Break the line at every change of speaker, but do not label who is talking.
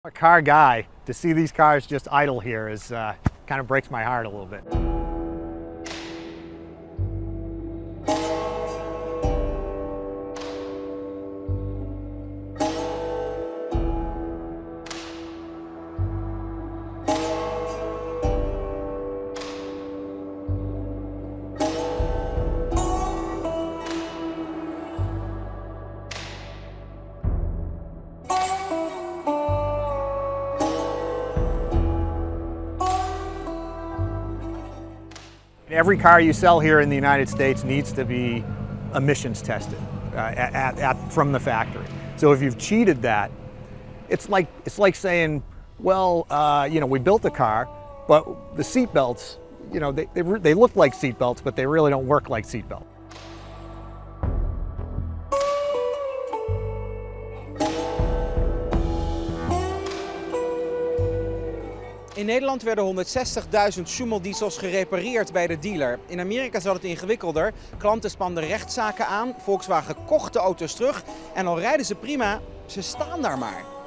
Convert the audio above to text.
A car guy, to see these cars just idle here is kind of breaks my heart a little bit. Every car you sell here in the United States needs to be emissions tested from the factory. So if you've cheated that, it's like saying, well, we built the car, but the seat belts, they look like seat belts, but they really don't work like seat belts.
In Nederland werden 160.000 Schumel-diesels gerepareerd bij de dealer. In Amerika zat het ingewikkelder. Klanten spanden rechtszaken aan, Volkswagen kocht de auto's terug en al rijden ze prima, ze staan daar maar.